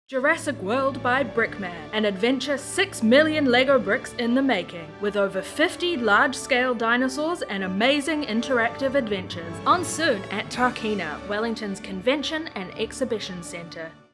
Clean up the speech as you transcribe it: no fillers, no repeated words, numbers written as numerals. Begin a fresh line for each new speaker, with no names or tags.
Jurassic World by Brickman, an adventure 6 million Lego bricks in the making, with over 50 large-scale dinosaurs and amazing interactive adventures. On soon at Tarkina, Wellington's Convention and Exhibition Centre.